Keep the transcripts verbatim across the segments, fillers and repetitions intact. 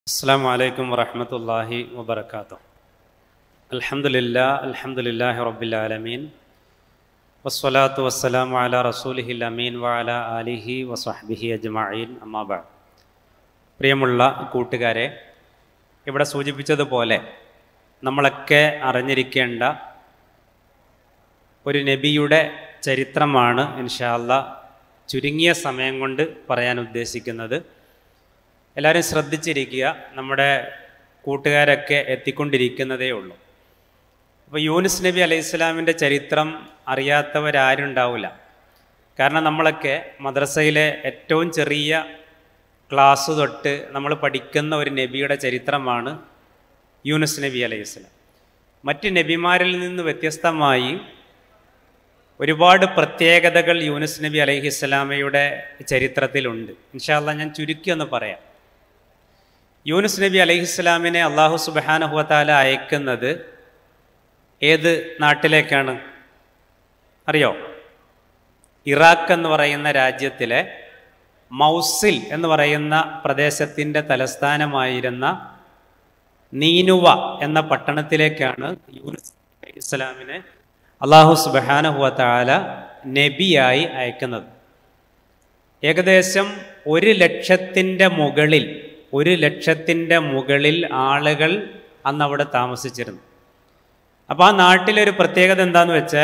അസ്സലാമു അലൈക്കും വറഹ്മത്തുള്ളാഹി വബറകാതുഹു. അൽഹംദുലില്ലാഹ് അൽഹംദുലില്ലാഹി റബ്ബിൽ ആലമീൻ വസ്സലാത്തു വസ്സലാമു അലാ റസൂലിഹിൽ അമീൻ വഅലാ ആലിഹി വസഹ്ബിഹി അജ്മഈൻ. അമ്മാ ബഅദ്. പ്രിയമുള്ള കൂട്ടുകാരെ, ഇവിടെ സൂചിപ്പിച്ചതുപോലെ നമ്മളൊക്കെ അറിഞ്ഞിരിക്കേണ്ട ഒരു നബിയുടെ ചരിത്രമാണ് ഇൻഷാ അല്ലാഹ് ചുരുങ്ങിയ സമയം കൊണ്ട് പറയാൻ ഉദ്ദേശിക്കുന്നത്. എല്ലാവരും ശ്രദ്ധിച്ചിരിക്കുക, നമ്മുടെ കൂട്ടുകാരൊക്കെ എത്തിക്കൊണ്ടിരിക്കുന്നതേ ഉള്ളൂ. അപ്പോൾ യൂനുസ് നബി അലൈഹി സ്വലാമിൻ്റെ ചരിത്രം അറിയാത്തവരാരും ഉണ്ടാവില്ല. കാരണം നമ്മളൊക്കെ മദ്രസയിലെ ഏറ്റവും ചെറിയ ക്ലാസ് തൊട്ട് നമ്മൾ പഠിക്കുന്ന ഒരു നബിയുടെ ചരിത്രമാണ് യൂനുസ് നബി അലൈഹി സ്വലാം. മറ്റ് നബിമാരിൽ നിന്ന് വ്യത്യസ്തമായി ഒരുപാട് പ്രത്യേകതകൾ യൂനുസ് നബി അലൈഹി സ്വലാമയുടെ ചരിത്രത്തിലുണ്ട്. ഇൻഷാ അല്ലാഹ് ഞാൻ ചുരുക്കി ഒന്ന് പറയാം. യൂനുസ് നബി അലൈഹി സ്വലാമിനെ അള്ളാഹു സുബ്ഹാനഹു വ തആല അയക്കുന്നത് ഏത് നാട്ടിലേക്കാണ് അറിയോ? ഇറാഖ് എന്ന് പറയുന്ന രാജ്യത്തിലെ മൗസിൽ എന്ന് പറയുന്ന പ്രദേശത്തിൻ്റെ തലസ്ഥാനമായിരുന്ന നീനുവ എന്ന പട്ടണത്തിലേക്കാണ് യൂനുസ് അലൈഹി സ്വലാമിനെ അള്ളാഹു സുബ്ഹാനഹു വ തആല നബിയായി അയക്കുന്നത്. ഏകദേശം ഒരു ലക്ഷത്തിൻ്റെ മുകളിൽ ഒരു ലക്ഷത്തിൻ്റെ മുകളിൽ ആളുകൾ അന്ന് അവിടെ താമസിച്ചിരുന്നു. അപ്പോൾ ആ നാട്ടിലൊരു പ്രത്യേകത എന്താണെന്ന് വെച്ചാൽ,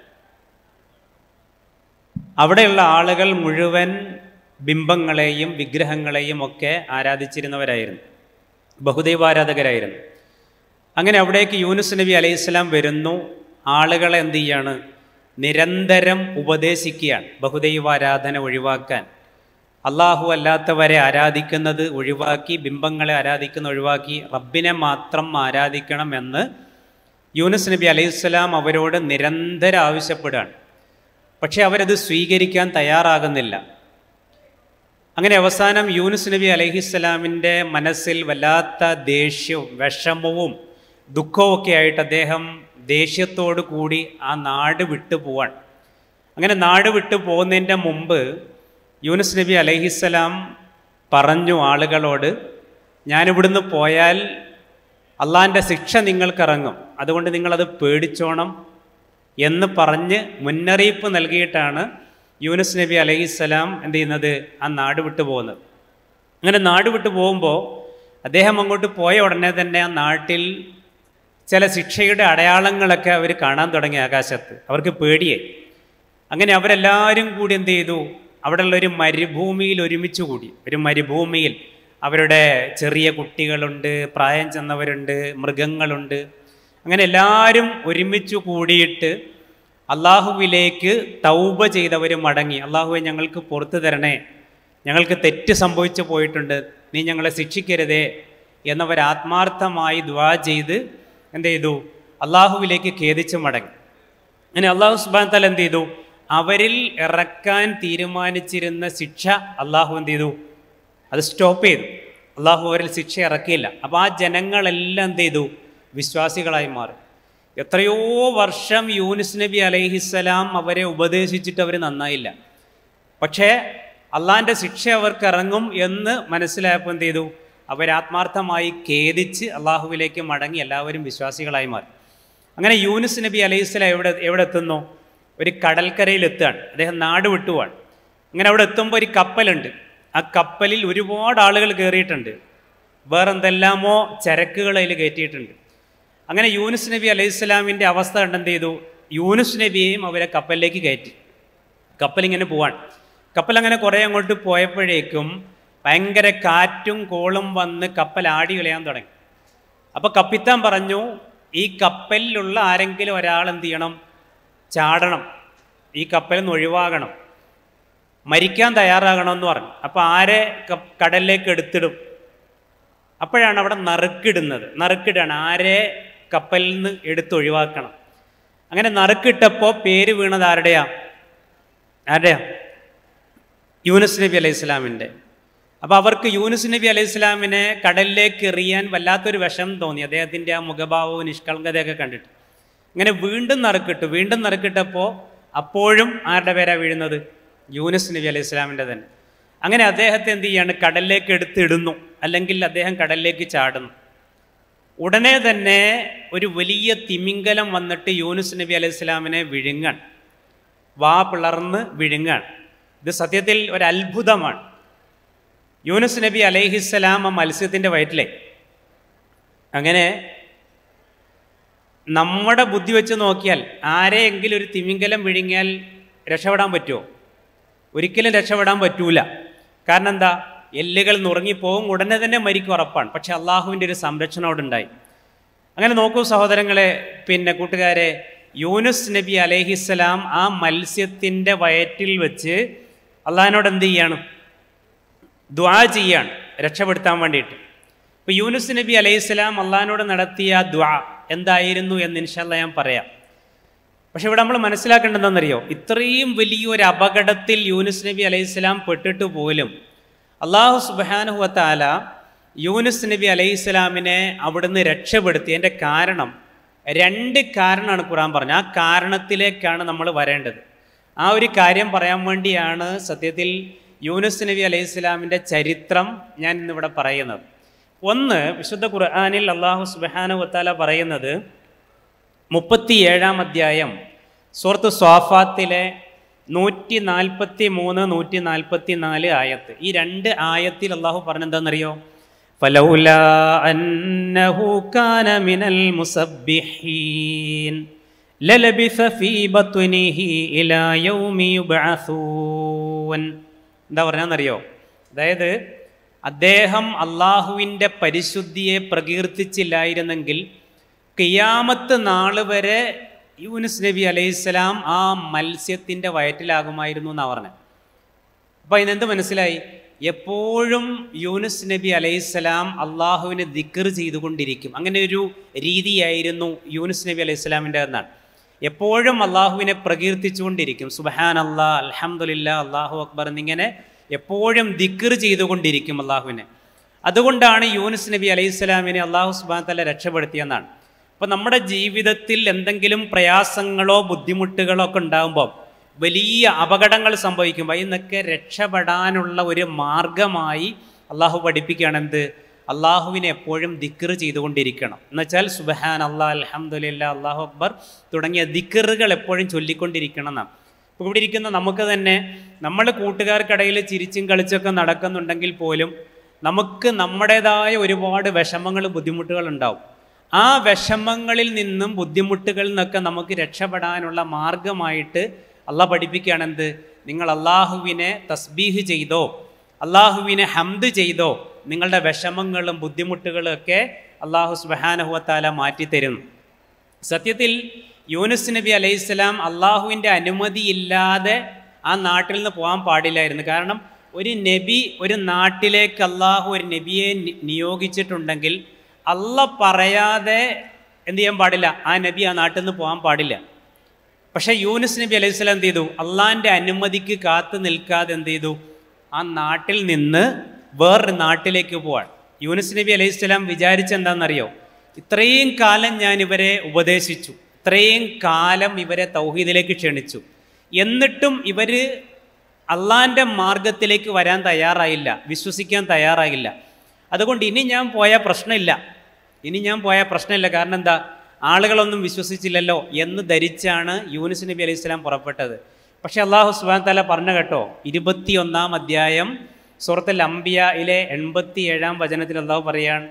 അവിടെയുള്ള ആളുകൾ മുഴുവൻ ബിംബങ്ങളെയും വിഗ്രഹങ്ങളെയും ഒക്കെ ആരാധിച്ചിരുന്നവരായിരുന്നു, ബഹുദൈവാരാധകരായിരുന്നു. അങ്ങനെ അവിടേക്ക് യൂനുസ് നബി അലൈഹി സ്വലാം വരുന്നു. ആളുകളെ എന്ത് ചെയ്യാണ്? നിരന്തരം ഉപദേശിക്കുകയാണ് ബഹുദൈവാരാധന ഒഴിവാക്കാൻ, അള്ളാഹു അല്ലാത്തവരെ ആരാധിക്കുന്നത് ഒഴിവാക്കി, ബിംബങ്ങളെ ആരാധിക്കുന്ന ഒഴിവാക്കി റബ്ബിനെ മാത്രം ആരാധിക്കണം എന്ന് യൂനുസ് നബി അലൈഹി സ്വലാം അവരോട് നിരന്തരം ആവശ്യപ്പെടുകയാണ്. പക്ഷെ അവരത് സ്വീകരിക്കാൻ തയ്യാറാകുന്നില്ല. അങ്ങനെ അവസാനം യൂനുസ് നബി അലൈഹി സ്വലാമിൻ്റെ മനസ്സിൽ വല്ലാത്ത ദേഷ്യവും വിഷമവും ദുഃഖവും ഒക്കെ ആയിട്ട് അദ്ദേഹം ദേഷ്യത്തോടു കൂടി ആ നാട് വിട്ടു പോവാൻ. അങ്ങനെ നാട് വിട്ടു പോകുന്നതിൻ്റെ മുമ്പ് യൂനുസ് നബി അലൈഹിസ്സലാം പറഞ്ഞു ആളുകളോട്, ഞാനിവിടുന്ന് പോയാൽ അള്ളാഹിൻ്റെ ശിക്ഷ നിങ്ങൾക്കിറങ്ങും, അതുകൊണ്ട് നിങ്ങളത് പേടിച്ചോണം എന്ന് പറഞ്ഞ് മുന്നറിയിപ്പ് നൽകിയിട്ടാണ് യൂനുസ് നബി അലൈഹിസ്സലാം എന്ത് ചെയ്യുന്നത്? ആ നാട് വിട്ടു പോകുന്നത്. അങ്ങനെ നാട് വിട്ടു പോകുമ്പോൾ അദ്ദേഹം അങ്ങോട്ട് പോയ ഉടനെ തന്നെ ആ നാട്ടിൽ ചില ശിക്ഷയുടെ അടയാളങ്ങളൊക്കെ അവർ കാണാൻ തുടങ്ങി ആകാശത്ത്. അവർക്ക് പേടിയെ. അങ്ങനെ അവരെല്ലാവരും കൂടി എന്ത് ചെയ്തു? അവിടെയുള്ള ഒരു മരുഭൂമിയിൽ ഒരുമിച്ച് കൂടി. ഒരു മരുഭൂമിയിൽ അവരുടെ ചെറിയ കുട്ടികളുണ്ട്, പ്രായം ചെന്നവരുണ്ട്, മൃഗങ്ങളുണ്ട്. അങ്ങനെ എല്ലാവരും ഒരുമിച്ച് കൂടിയിട്ട് അള്ളാഹുവിലേക്ക് തൗബ ചെയ്തവർ മടങ്ങി. അള്ളാഹുവെ, ഞങ്ങൾക്ക് പുറത്തു തരണേ, ഞങ്ങൾക്ക് തെറ്റ് സംഭവിച്ചു പോയിട്ടുണ്ട്, നീ ഞങ്ങളെ ശിക്ഷിക്കരുതേ എന്നവർ ആത്മാർത്ഥമായി ദുആ ചെയ്ത് എന്ത് ചെയ്തു? അള്ളാഹുവിലേക്ക് ഖേദിച്ച് മടങ്ങി. അങ്ങനെ അള്ളാഹു സുബ്ഹാനഹു വ തആല എന്ത് ചെയ്തു? അവരിൽ ഇറക്കാൻ തീരുമാനിച്ചിരുന്ന ശിക്ഷ അള്ളാഹു എന്ത് ചെയ്തു? അത് സ്റ്റോപ്പ് ചെയ്തു. അള്ളാഹു അവരിൽ ശിക്ഷ ഇറക്കിയില്ല. അപ്പോൾ ആ ജനങ്ങളെല്ലാം എന്ത് ചെയ്തു? വിശ്വാസികളായി മാറി. എത്രയോ വർഷം യൂനുസ് നബി അലൈഹിസ്സലാം അവരെ ഉപദേശിച്ചിട്ട് അവർ നന്നായില്ല. പക്ഷേ അള്ളാഹിൻ്റെ ശിക്ഷ അവർക്ക് ഇറങ്ങും എന്ന് മനസ്സിലായപ്പോൾ എന്ത് ചെയ്തു? അവരാത്മാർത്ഥമായി ഖേദിച്ച് അള്ളാഹുവിലേക്ക് മടങ്ങി എല്ലാവരും വിശ്വാസികളായി മാറി. അങ്ങനെ യൂനുസ് നബി അലൈഹിസ്സലാം എവിടെ എവിടെ എത്തുന്നു? ഒരു കടൽക്കരയിൽ എത്തുകയാണ്. അദ്ദേഹം നാട് വിട്ടുപോവാണ്. അങ്ങനെ അവിടെ എത്തുമ്പോൾ ഒരു കപ്പലുണ്ട്. ആ കപ്പലിൽ ഒരുപാട് ആളുകൾ കയറിയിട്ടുണ്ട്. വേറെന്തെല്ലാമോ ചരക്കുകൾ അതിൽ കയറ്റിയിട്ടുണ്ട്. അങ്ങനെ യൂനുസ് നബി അലൈഹി സ്വലാമിൻ്റെ അവസ്ഥ കണ്ട് എന്ത് ചെയ്തു? യൂനുസ് നബിയെയും അവരെ കപ്പലിലേക്ക് കയറ്റി. കപ്പലിങ്ങനെ പോവാണ്. കപ്പൽ അങ്ങനെ കുറേ അങ്ങോട്ട് പോയപ്പോഴേക്കും ഭയങ്കര കാറ്റും കോളും വന്ന് കപ്പൽ ആടി കളയാൻ തുടങ്ങി. അപ്പോൾ കപ്പിത്താൻ പറഞ്ഞു, ഈ കപ്പലിലുള്ള ആരെങ്കിലും ഒരാൾ എന്ത് ചെയ്യണം? ചാടണം, ഈ കപ്പലിൽ നിന്ന് ഒഴിവാകണം, മരിക്കാൻ തയ്യാറാകണമെന്ന് പറഞ്ഞു. അപ്പോൾ ആരെ കടലിലേക്ക് എടുത്തിടും? അപ്പോഴാണ് അവിടെ നറുക്കിടുന്നത്. നറുക്കിടാണ്, ആരെ കപ്പലിൽ നിന്ന് എടുത്തൊഴിവാക്കണം. അങ്ങനെ നറുക്കിട്ടപ്പോൾ പേര് വീണത് ആരുടെയാ? ആരുടെയാ? യൂനുസ് നബി അലൈഹി സ്വലാമിൻ്റെ. അപ്പോൾ അവർക്ക് യൂനുസ് നബി അലൈഹി സ്വലാമിനെ കടലിലേക്ക് എറിയാൻ വല്ലാത്തൊരു വിഷം തോന്നി, അദ്ദേഹത്തിൻ്റെ ആ മുഖഭാവവും നിഷ്കളങ്കതയൊക്കെ കണ്ടിട്ട്. അങ്ങനെ വീണ്ടും നറുക്കിട്ടു. വീണ്ടും നറുക്കിട്ടപ്പോൾ അപ്പോഴും ആരുടെ പേരാ വീഴുന്നത്? യൂനുസ് നബി അലൈഹി സ്വലാമിൻ്റെ തന്നെ. അങ്ങനെ അദ്ദേഹത്തെ എന്ത് ചെയ്യാണ്, കടലിലേക്ക് എടുത്തിടുന്നു, അല്ലെങ്കിൽ അദ്ദേഹം കടലിലേക്ക് ചാടുന്നു. ഉടനെ തന്നെ ഒരു വലിയ തിമിംഗലം വന്നിട്ട് യൂനുസ് നബി അലൈഹി സ്വലാമിനെ വിഴുങ്ങാൻ, വാ പിളർന്ന് വിഴുങ്ങാൻ. ഇത് സത്യത്തിൽ ഒരു അത്ഭുതമാണ്. യൂനുസ് നബി അലൈഹിസ്സലാം ആ മത്സ്യത്തിൻ്റെ വയറ്റിലെ, അങ്ങനെ നമ്മുടെ ബുദ്ധി വെച്ച് നോക്കിയാൽ ആരെയെങ്കിലും ഒരു തിമിംഗലം വിഴുങ്ങിയാൽ രക്ഷപ്പെടാൻ പറ്റുമോ? ഒരിക്കലും രക്ഷപ്പെടാൻ പറ്റൂല. കാരണം എന്താ, എല്ലുകൾ നുറങ്ങിപ്പോവും, ഉടനെ തന്നെ മരിക്കും, ഉറപ്പാണ്. പക്ഷെ അള്ളാഹുവിൻ്റെ ഒരു സംരക്ഷണം അവിടെ ഉണ്ടായി. അങ്ങനെ നോക്കൂ സഹോദരങ്ങളെ, പിന്നെ കൂട്ടുകാരെ, യൂനുസ് നബി അലൈഹിസ്സലാം ആ മത്സ്യത്തിൻ്റെ വയറ്റിൽ വെച്ച് അള്ളാഹിനോട് എന്ത് ചെയ്യാണ്, ദുആ ചെയ്യാണ് രക്ഷപ്പെടുത്താൻ വേണ്ടിയിട്ട്. ഇപ്പോൾ യൂനുസ് നബി അലൈഹിസ്സലാം അള്ളാഹിനോട് നടത്തിയ ദുആ എന്തായിരുന്നു എന്ന് ഇൻഷാ അല്ലാഹ് ഞാൻ പറയാം. പക്ഷെ ഇവിടെ നമ്മൾ മനസ്സിലാക്കേണ്ടതെന്നറിയോ, ഇത്രയും വലിയൊരു അപകടത്തിൽ യൂനുസ് നബി അലൈഹിസ്സലാം പെട്ടിട്ട് പോലും അള്ളാഹു സുബ്ഹാനഹു വ തആല യൂനുസ് നബി അലൈഹിസ്സലാമിനെ അവിടുന്ന് രക്ഷപ്പെടുത്തിയതിൻ്റെ കാരണം, രണ്ട് കാരണമാണ് ഖുർആൻ പറഞ്ഞത്. ആ കാരണത്തിലേക്കാണ് നമ്മൾ വരേണ്ടത്. ആ ഒരു കാര്യം പറയാൻ വേണ്ടിയാണ് സത്യത്തിൽ യൂനുസ് നബി അലൈഹിസ്സലാമിൻ്റെ ചരിത്രം ഞാൻ ഇന്നിവിടെ പറയുന്നത്. ഒന്ന്, വിശുദ്ധ ഖുർആനിൽ അള്ളാഹു സുബ്ഹാനഹു വ തആല പറയുന്നത് മുപ്പത്തി ഏഴാം അധ്യായം സൂറത്ത് സ്വാഫാത്തിലെ നൂറ്റി നാൽപ്പത്തി മൂന്ന് നൂറ്റി നാൽപ്പത്തി നാല് ആയത്ത്. ഈ രണ്ട് ആയത്തിൽ അള്ളാഹു പറഞ്ഞെന്താണെന്നറിയോ, ഫലൗലാ അന്നഹു കാന മിനൽ മുസബ്ബിഹീൻ ലലബിസ ഫീ ബത്നിഹി ഇലാ യൗമി യുബ്അസൂൻ. എന്താ പറഞ്ഞാന്നറിയോ, അതായത് അദ്ദേഹം അള്ളാഹുവിൻ്റെ പരിശുദ്ധിയെ പ്രകീർത്തിച്ചില്ലായിരുന്നെങ്കിൽ ഖിയാമത്ത് നാൾ വരെ യൂനുസ് നബി അലൈഹിസ്സലാം ആ മത്സ്യത്തിൻ്റെ വയറ്റിലാകുമായിരുന്നു എന്നാണ് പറഞ്ഞത്. അപ്പോൾ ഇതിനെന്ത് മനസ്സിലായി, എപ്പോഴും യൂനുസ് നബി അലൈഹിസ്സലാം അള്ളാഹുവിനെ ദിക്ർ ചെയ്തുകൊണ്ടിരിക്കും. അങ്ങനെ ഒരു രീതിയായിരുന്നു യൂനുസ് നബി അലൈഹിസ്സലാമിൻ്റെ എന്നാണ്. എപ്പോഴും അള്ളാഹുവിനെ പ്രകീർത്തിച്ചുകൊണ്ടിരിക്കും. സുബ്ഹാനല്ലാഹ്, അൽഹംദുലില്ലാഹ്, അല്ലാഹു അക്ബർ എന്നിങ്ങനെ എപ്പോഴും ദിക്ർ ചെയ്തുകൊണ്ടിരിക്കും അള്ളാഹുവിനെ. അതുകൊണ്ടാണ് യൂനുസ് നബി അലൈഹിസ്സലാമിനെ അള്ളാഹു സുബ്ഹാനഹു വ തആല രക്ഷപ്പെടുത്തിയെന്നാണ്. അപ്പോൾ നമ്മുടെ ജീവിതത്തിൽ എന്തെങ്കിലും പ്രയാസങ്ങളോ ബുദ്ധിമുട്ടുകളോ ഒക്കെ ഉണ്ടാകുമ്പോൾ, വലിയ അപകടങ്ങൾ സംഭവിക്കുമ്പോൾ ഇന്നൊക്കെ രക്ഷപ്പെടാനുള്ള ഒരു മാർഗമായി അള്ളാഹു പഠിപ്പിക്കുകയാണ് എന്ത്, അള്ളാഹുവിനെ എപ്പോഴും ദിക്ർ ചെയ്തുകൊണ്ടിരിക്കണം. എന്നുവെച്ചാൽ സുബ്ഹാനല്ലാഹ്, അൽഹംദുലില്ലാഹ്, അല്ലാഹു അക്ബർ തുടങ്ങിയ ദിക്റുകൾ എപ്പോഴും ചൊല്ലിക്കൊണ്ടിരിക്കണം എന്നാണ്. ഇപ്പോൾ ഇവിടെ ഇരിക്കുന്ന നമുക്ക് തന്നെ, നമ്മൾ കൂട്ടുകാർക്കിടയിൽ ചിരിച്ചും കളിച്ചൊക്കെ നടക്കുന്നുണ്ടെങ്കിൽ പോലും നമുക്ക് നമ്മുടേതായ ഒരുപാട് വിഷമങ്ങളും ബുദ്ധിമുട്ടുകളും ഉണ്ടാവും. ആ വിഷമങ്ങളിൽ നിന്നും ബുദ്ധിമുട്ടുകളിൽ നിന്നൊക്കെ നമുക്ക് രക്ഷപ്പെടാനുള്ള മാർഗമായിട്ട് അള്ളാഹ് പഠിപ്പിക്കുകയാണ് എന്ത്, നിങ്ങൾ അള്ളാഹുവിനെ തസ്ബീഹ് ചെയ്തോ, അള്ളാഹുവിനെ ഹംദ് ചെയ്തോ, നിങ്ങളുടെ വിഷമങ്ങളും ബുദ്ധിമുട്ടുകളും ഒക്കെ അള്ളാഹു സുബ്ഹാനഹു വ തആല മാറ്റിത്തരുന്നു. സത്യത്തിൽ യൂനുസ് നബി അലൈഹിസ്സലാം അള്ളാഹുവിൻ്റെ അനുമതിയില്ലാതെ ആ നാട്ടിൽ നിന്ന് പോകാൻ പാടില്ലായിരുന്നു. കാരണം ഒരു നബി ഒരു നാട്ടിലേക്ക് അള്ളാഹു ഒരു നബിയെ നിയോഗിച്ചിട്ടുണ്ടെങ്കിൽ അള്ളാഹ് പറയാതെ എന്ത് ചെയ്യാൻ പാടില്ല, ആ നബി ആ നാട്ടിൽ നിന്ന് പോകാൻ പാടില്ല. പക്ഷേ യൂനുസ് നബി അലൈഹി സ്വലാം എന്ത് ചെയ്തു, അള്ളാഹിൻ്റെ അനുമതിക്ക് കാത്തു നിൽക്കാതെ എന്ത് ചെയ്തു, ആ നാട്ടിൽ നിന്ന് വേറൊരു നാട്ടിലേക്ക് പോവാൻ. യൂനുസ് നബി അലൈഹി സ്വലാം വിചാരിച്ചെന്താണെന്നറിയോ, ഇത്രയും കാലം ഞാൻ ഇവരെ ഉപദേശിച്ചു, ഇത്രയും കാലം ഇവരെ തൗഹീദിലേക്ക് ക്ഷണിച്ചു, എന്നിട്ടും ഇവർ അള്ളാഹിൻ്റെ മാർഗത്തിലേക്ക് വരാൻ തയ്യാറായില്ല, വിശ്വസിക്കാൻ തയ്യാറായില്ല. അതുകൊണ്ട് ഇനി ഞാൻ പോയാൽ പ്രശ്നമില്ല, ഇനി ഞാൻ പോയാൽ പ്രശ്നമില്ല, കാരണം എന്താ, ആളുകളൊന്നും വിശ്വസിച്ചില്ലല്ലോ എന്ന് ധരിച്ചാണ് യൂനുസ് നബി അലൈഹി സ്വലാം പുറപ്പെട്ടത്. പക്ഷേ അള്ളാഹു സുബ്ഹാനഹു വ തആല പറഞ്ഞു കേട്ടോ, ഇരുപത്തി ഒന്നാം അധ്യായം സൂറത്തുൽ അംബിയായിലെ എൺപത്തി ഏഴാം വചനത്തിൽ അള്ളാഹു പറയാണ്,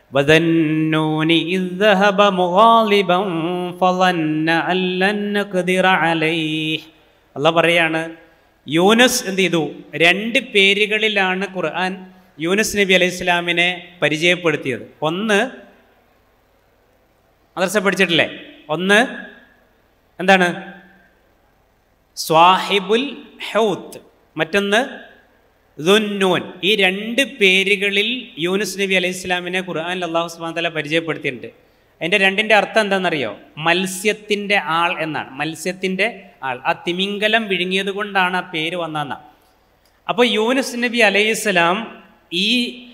വദന്നൂനി ഇദ് ദഹബ മുഗാലിബൻ ഫളന്ന അല്ലൻ നഖ്ദിറ അലൈഹി. അള്ളാഹു പറയാണ്, യൂനുസ് എന്ത് ചെയ്തു, രണ്ട് പേരുകളിലാണ് ഖുർആൻ യൂനുസ് നബി അലൈഹി സ്വലാമിനെ പരിചയപ്പെടുത്തിയത്. ഒന്ന് മദ്രസ പഠിച്ചിട്ടില്ലേ, ഒന്ന് എന്താണ് സ്വാഹിബുൽ ഹൗത്ത്, മറ്റൊന്ന് ദുന്നൂൻ. ഈ രണ്ട് പേരുകളിൽ യൂനുസ് നബി അലൈഹി സ്വലാമിനെ ഖുർആനിൽ അല്ലാഹു സുബ്ഹാനഹു വ തആല പരിചയപ്പെടുത്തിയിട്ടുണ്ട്. അതിൻ്റെ രണ്ടിൻ്റെ അർത്ഥം എന്താണെന്നറിയോ, മത്സ്യത്തിൻ്റെ ആൾ എന്നാണ്. മത്സ്യത്തിൻ്റെ ആൾ, ആ തിമിംഗലം വിഴുങ്ങിയത് കൊണ്ടാണ് ആ പേര് വന്നതെന്നാണ്. അപ്പോൾ യൂനുസ് നബി അലൈഹി സ്വലാം ഈ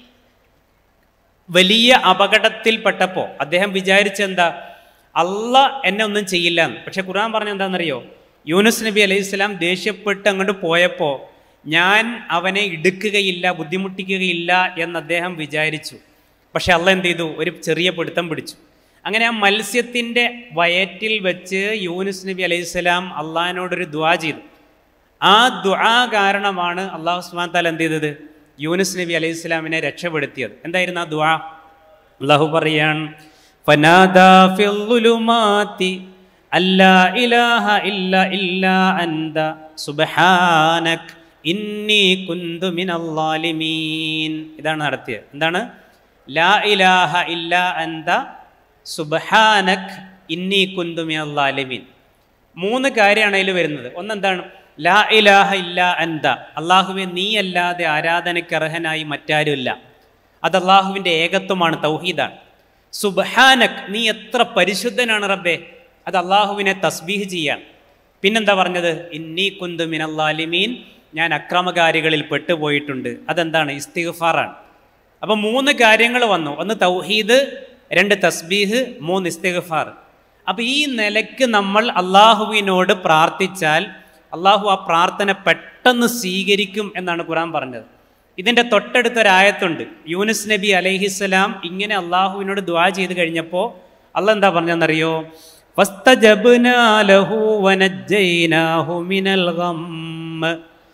വലിയ അപകടത്തിൽപ്പെട്ടപ്പോൾ അദ്ദേഹം വിചാരിച്ചെന്താ, അള്ളാഹ് എന്നെ ഒന്നും ചെയ്യില്ല എന്ന്. പക്ഷെ ഖുർആൻ പറഞ്ഞ എന്താണെന്നറിയോ, യൂനുസ് നബി അലൈഹി സ്വലാം ദേഷ്യപ്പെട്ട് അങ്ങോട്ട് പോയപ്പോൾ ഞാൻ അവനെ ഇടുക്കുകയില്ല, ബുദ്ധിമുട്ടിക്കുകയില്ല എന്ന് അദ്ദേഹം വിചാരിച്ചു. പക്ഷെ അള്ളാഹ് എന്ത് ചെയ്തു? ഒരു ചെറിയ പിടുത്തം പിടിച്ചു. അങ്ങനെ ആ മത്സ്യത്തിൻ്റെ വയറ്റിൽ വെച്ച് യൂനുസ് നബി അലൈഹിസ്സലാം അള്ളാഹിനോടൊരു ദുആ ചെയ്തു. ആ ദുആ കാരണമാണ് അള്ളാഹു സുബ്ഹാനഹു വ തആല എന്ത് ചെയ്തത്? യൂനുസ് നബി അലൈഹിസ്സലാമിനെ രക്ഷപ്പെടുത്തിയത്. എന്തായിരുന്നു ആ ദുആ? അള്ളാഹു പറയാൻ, ഫനാദാ ഫിൽ ളുലുമാതി അല്ലാ ഇലാഹ ഇല്ല ഇല്ലാ അൻത സുബ്ഹാനക ഇന്നി കുന്തു മിനൽ ളാലിമീൻ. ഇതാണ് നടത്തിയത്. എന്താണ്? ലാ ഇലാഹ ഇല്ലാ അൻത സുബ്ഹാനക ഇന്നി കുന്തു മിനൽ ളാലിമീൻ. മൂന്ന് കാര്യമാണ് അതിൽ വരുന്നത്. ഒന്നെന്താണ്? ലാ ഇലാഹ ഇല്ലാ അൻത, അള്ളാഹുവെ നീ അല്ലാതെ ആരാധനയ്ക്ക് അർഹനായി മറ്റാരുമില്ല. അത് അള്ളാഹുവിൻ്റെ ഏകത്വമാണ്, തൗഹീദാണ്. സുബ്ഹാനക്, നീ എത്ര പരിശുദ്ധനാണ് റബ്ബേ, അത് അള്ളാഹുവിനെ തസ്ബീഹ് ചെയ്യാണ്. പിന്നെന്താ പറഞ്ഞത്? ഇന്നി കുന്തു മിനൽ ളാലിമീൻ, ഞാൻ അക്രമകാരികളിൽ പെട്ടുപോയിട്ടുണ്ട്. അതെന്താണ്? ഇസ്തിഗ്ഫാറാണ്. അപ്പം മൂന്ന് കാര്യങ്ങൾ വന്നു. ഒന്ന് തൗഹീദ്, രണ്ട് തസ്ബീഹ്, മൂന്ന് ഇസ്തിഗ്ഫാർ. അപ്പം ഈ നിലയ്ക്ക് നമ്മൾ അള്ളാഹുവിനോട് പ്രാർത്ഥിച്ചാൽ അള്ളാഹു ആ പ്രാർത്ഥന പെട്ടെന്ന് സ്വീകരിക്കും എന്നാണ് ഖുർആൻ പറഞ്ഞത്. ഇതിൻ്റെ തൊട്ടടുത്തൊരായത്തുണ്ട്. യൂനുസ് നബി അലൈഹിസ്സലാം ഇങ്ങനെ അള്ളാഹുവിനോട് ദുആ ചെയ്ത് കഴിഞ്ഞപ്പോൾ അള്ളാഹ് എന്താ പറഞ്ഞതെന്നറിയോ? ഫസ്തജബ്നാ ലഹു വനജ്ജൈനാഹു മിനൽ ഗം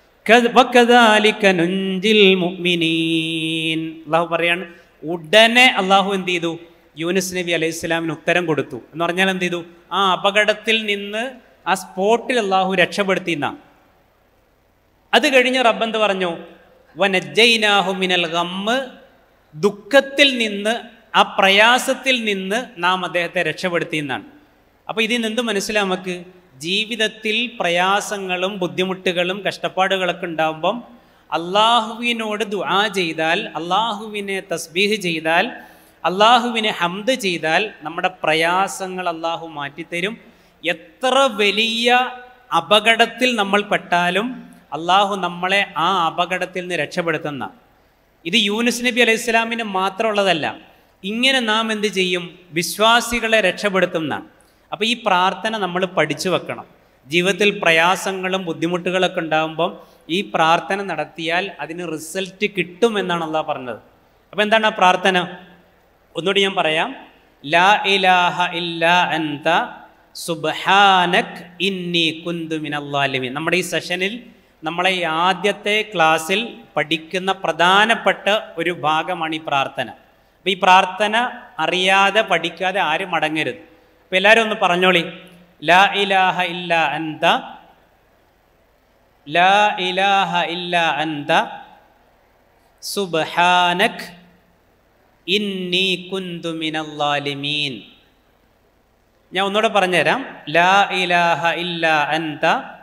വകദാലിക നുൻജിൽ മുഅ്മിനീൻ. അള്ളാഹു പറയാണ്, ഉടനെ അള്ളാഹു എന്ത് ചെയ്തു? യൂനുസ് നബി അലൈഹിസ്സലാമിന് ഉത്തരം കൊടുത്തു. എന്ന് പറഞ്ഞാൽ എന്ത് ചെയ്തു? ആ അപകടത്തിൽ നിന്ന് ആ സ്പോട്ടിൽ അള്ളാഹു രക്ഷപ്പെടുത്തി എന്നാ. അത് കഴിഞ്ഞ് റബ്ബെന്ത് പറഞ്ഞു? വനജ്ജൈനാഹു മിനൽ ഗം, ദുഃഖത്തിൽ നിന്ന്, ആ പ്രയാസത്തിൽ നിന്ന് നാം അദ്ദേഹത്തെ രക്ഷപ്പെടുത്തി എന്നാണ്. അപ്പോൾ ഇതിൽ നിന്ന് മനസ്സിലാവും നമുക്ക്, ജീവിതത്തിൽ പ്രയാസങ്ങളും ബുദ്ധിമുട്ടുകളും കഷ്ടപ്പാടുകളൊക്കെ ഉണ്ടാകുമ്പം അള്ളാഹുവിനോട് ദുആ ചെയ്താൽ, അള്ളാഹുവിനെ തസ്ബീഹ് ചെയ്താൽ, അള്ളാഹുവിനെ ഹംദ് ചെയ്താൽ നമ്മുടെ പ്രയാസങ്ങൾ അള്ളാഹു മാറ്റിത്തരും. എത്ര വലിയ അപകടത്തിൽ നമ്മൾ പെട്ടാലും അള്ളാഹു നമ്മളെ ആ അപകടത്തിൽ നിന്ന് രക്ഷപ്പെടുത്തുന്ന. ഇത് യൂനുസ് നബി അലൈഹി സ്വലാമിന് മാത്രമുള്ളതല്ല. ഇങ്ങനെ നാം എന്ത് ചെയ്യും? വിശ്വാസികളെ രക്ഷപ്പെടുത്തുന്ന. അപ്പോൾ ഈ പ്രാർത്ഥന നമ്മൾ പഠിച്ചു വെക്കണം. ജീവിതത്തിൽ പ്രയാസങ്ങളും ബുദ്ധിമുട്ടുകളൊക്കെ ഉണ്ടാകുമ്പം ഈ പ്രാർത്ഥന നടത്തിയാൽ അതിന് റിസൾട്ട് കിട്ടുമെന്നാണ് അള്ളാഹ് പറഞ്ഞത്. അപ്പോൾ എന്താണ് ആ പ്രാർത്ഥന? ഒന്നുകൂടി ഞാൻ പറയാം. ലാ ഇലാഹ ഇല്ലാ അൻത സുബ്ഹാനക് ഇന്നി കുന്തു മിനൽ ളാലിമീൻ. നമ്മുടെ ഈ സെഷനിൽ, നമ്മളെ ഈ ആദ്യത്തെ ക്ലാസ്സിൽ പഠിക്കുന്ന പ്രധാനപ്പെട്ട ഒരു ഭാഗമാണ് ഈ പ്രാർത്ഥന. അപ്പോൾ ഈ പ്രാർത്ഥന അറിയാതെ പഠിക്കാതെ ആരും മടങ്ങരുത്. അപ്പോൾ എല്ലാവരും ഒന്ന് പറഞ്ഞോളി. ലാ ഇലാഹ ഇല്ലാ അൻത, ലാ ഇലാഹ ഇല്ലാ അൻത സുബ്ഹാനക് ഇന്നി കുന്തു മിനൽ ളാലിമീൻ. ഞാൻ ഒന്നുകൂടെ പറഞ്ഞുതരാം. ലാ ഇലാഹ ഇല്ലാ അൻത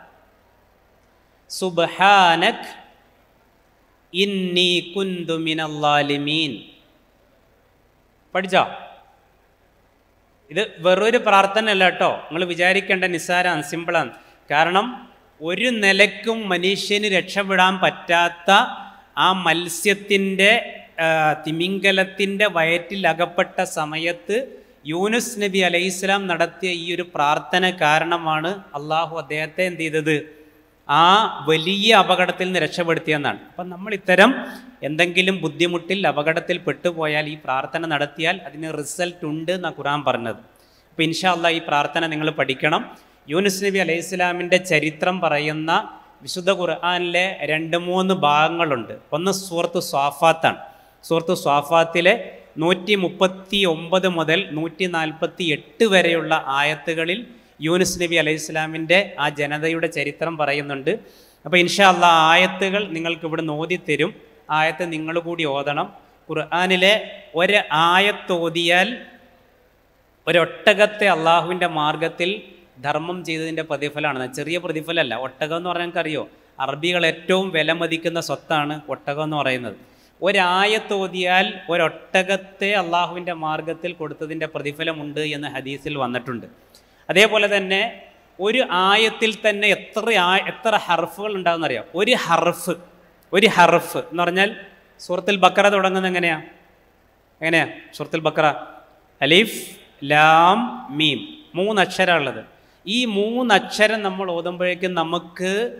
സുബ്ഹാനക് ഇന്നി കുന്തു മിനൽ ളാലിമീൻ. പഠിച്ചോ? ഇത് വെറൊരു പ്രാർത്ഥന അല്ല കേട്ടോ. നിങ്ങൾ വിചാരിക്കേണ്ട നിസ്സാരാണ്, സിമ്പിളാണ്. കാരണം ഒരു നിലയ്ക്കും മനുഷ്യന് രക്ഷപ്പെടാൻ പറ്റാത്ത ആ മത്സ്യത്തിൻ്റെ, തിമിംഗലത്തിൻ്റെ വയറ്റിൽ അകപ്പെട്ട സമയത്ത് യൂനുസ് നബി അലൈഹിസ്സലാം നടത്തിയ ഈ ഒരു പ്രാർത്ഥന കാരണമാണ് അള്ളാഹു അദ്ദേഹത്തെ എന്ത് ചെയ്തത്? ആ വലിയ അപകടത്തിൽ നിന്ന് രക്ഷപ്പെടുത്തിയെന്നാണ്. അപ്പം നമ്മൾ ഇത്തരം എന്തെങ്കിലും ബുദ്ധിമുട്ടിൽ, അപകടത്തിൽ പെട്ടുപോയാൽ ഈ പ്രാർത്ഥന നടത്തിയാൽ അതിന് റിസൾട്ട് ഉണ്ട് എന്നാണ് ഖുർആൻ പറഞ്ഞത്. അപ്പോൾ ഇൻഷാ അല്ലാഹ് ഈ പ്രാർത്ഥന നിങ്ങൾ പഠിക്കണം. യൂനുസ് നബി അലൈഹി സ്വലാമിൻ്റെ ചരിത്രം പറയുന്ന വിശുദ്ധ ഖുർആനിലെ രണ്ട് മൂന്ന് ഭാഗങ്ങളുണ്ട്. ഒന്ന് സൂറത്ത് സ്വാഫാത്താണ്. സൂറത്ത് സ്വാഫാത്തിലെ നൂറ്റി മുപ്പത്തി ഒമ്പത് മുതൽ നൂറ്റി നാൽപ്പത്തി എട്ട് വരെയുള്ള ആയത്തുകളിൽ യൂനുസ് നബി അലൈഹി സ്വലാമിൻ്റെ ആ ജനതയുടെ ചരിത്രം പറയുന്നുണ്ട്. അപ്പോൾ ഇൻഷാ അല്ലാഹ് ആയത്തുകൾ നിങ്ങൾക്ക് ഇവിടെ ഓതിത്തരും. ആയത്ത് നിങ്ങൾ കൂടി ഓതണം. ഖുർആനിലെ ഒരു ആയത്തോതിയാൽ ഒരൊട്ടകത്തെ അള്ളാഹുവിൻ്റെ മാർഗത്തിൽ ധർമ്മം ചെയ്തതിൻ്റെ പ്രതിഫലമാണ്. ചെറിയ പ്രതിഫലമല്ല. ഒട്ടകം എന്ന് പറഞ്ഞാൽ നമുക്കറിയോ, അറബികൾ ഏറ്റവും വിലമതിക്കുന്ന സ്വത്താണ് ഒട്ടകം എന്ന് പറയുന്നത്. ഒരായത്തോതിയാൽ ഒരൊട്ടകത്തെ അള്ളാഹുവിൻ്റെ മാർഗത്തിൽ കൊടുത്തതിൻ്റെ പ്രതിഫലമുണ്ട് എന്ന് ഹദീസിൽ വന്നിട്ടുണ്ട്. അതേപോലെ തന്നെ ഒരു ആയത്തിൽ തന്നെ എത്ര എത്ര ഹർഫുകൾ ഉണ്ടാകുമെന്നറിയാം. ഒരു ഹർഫ് ഒരു ഹർഫ് എന്ന് പറഞ്ഞാൽ സൂറത്തുൽ ബഖറ തുടങ്ങുന്നത് എങ്ങനെയാ എങ്ങനെയാ സൂറത്തുൽ ബഖറ അലിഫ് ലാം മീം, മൂന്നക്ഷരമുള്ളത്. ഈ മൂന്നക്ഷരം നമ്മൾ ഓതുമ്പോഴേക്കും നമുക്ക്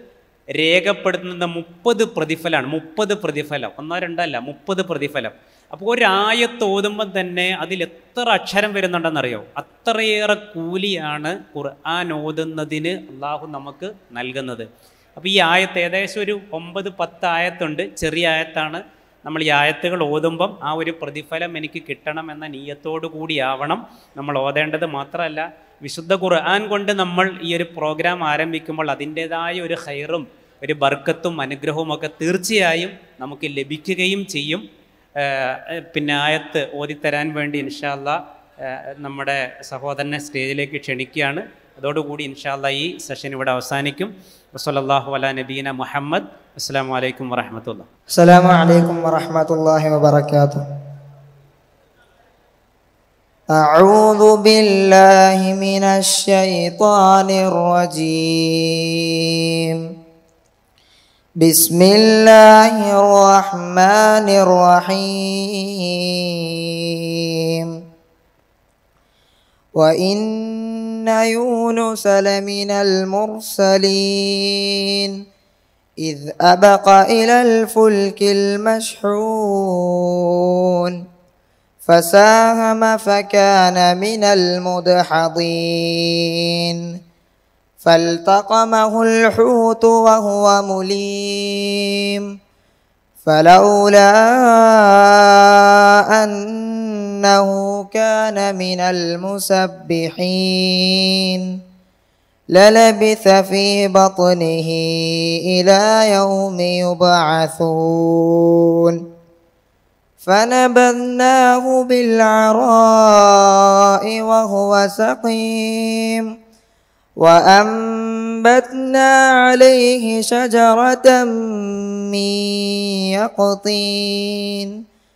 രേഖപ്പെടുത്തുന്ന മുപ്പത് പ്രതിഫലമാണ്. മുപ്പത് പ്രതിഫലം, ഒന്നോ രണ്ടല്ല, മുപ്പത് പ്രതിഫലം. അപ്പോൾ ഒരായത്ത് ഓതുമ്പം തന്നെ അതിൽ എത്ര അക്ഷരം വരുന്നുണ്ടെന്നറിയോ? അത്രയേറെ കൂലിയാണ് ഖുർആൻ ഓതുന്നതിന് അള്ളാഹു നമുക്ക് നൽകുന്നത്. അപ്പോൾ ഈ ആയത്ത് ഏകദേശം ഒരു ഒമ്പത് പത്ത് ആയത്തുണ്ട്. ചെറിയ ആയത്താണ്. നമ്മൾ ഈ ആയത്തുകൾ ഓതുമ്പം ആ ഒരു പ്രതിഫലം എനിക്ക് കിട്ടണം എന്ന നീയത്തോടു കൂടിയാവണം നമ്മൾ ഓതേണ്ടത്. മാത്രമല്ല, വിശുദ്ധ ഖുർആൻ കൊണ്ട് നമ്മൾ ഈ ഒരു പ്രോഗ്രാം ആരംഭിക്കുമ്പോൾ അതിൻ്റേതായ ഒരു ഖൈറും ഒരു ബർക്കത്തും അനുഗ്രഹവും ഒക്കെ തീർച്ചയായും നമുക്ക് ലഭിക്കുകയും ചെയ്യും. പിന്നെ ആയത്ത് ഓതിത്തരാൻ വേണ്ടി ഇൻഷാ അല്ലാഹ് നമ്മുടെ സഹോദരനെ സ്റ്റേജിലേക്ക് ക്ഷണിക്കുകയാണ്. അതോടുകൂടി ഇൻഷാ അല്ലാഹ് ഈ സെഷൻ ഇവിടെ അവസാനിക്കും. വസല്ലല്ലാഹു അലാ നബീന മുഹമ്മദ്. അസ്സലാമു അലൈക്കും വറഹ്മത്തുള്ളാഹി. അസ്സലാമു അലൈക്കും വറഹ്മത്തുള്ളാഹി വബറകാതുഹു. അഊദു ബില്ലാഹി മിനശ് ശൈത്വാനിർ റജീം. ബിസ്മില്ലാഹിർ റഹ്മാനിർ റഹീം. وإن يونس لمن المرسلين إذ أبق إلى الفلك المشحون فساهم فكان من المدحضين فالتقمه الحوت وهو مليم فلولا أنه كان من المسبحين للبث في بطنه إلى يوم يبعثون فنبذناه بالعراء وهو سقيم وأنبتنا عليه شجرة من يقطين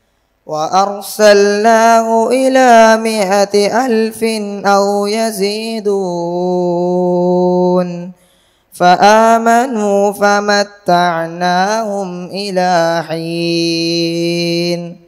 وأرسلناه إلى مئة ألف أو يزيدون فآمنوا فمتعناهم إلى حين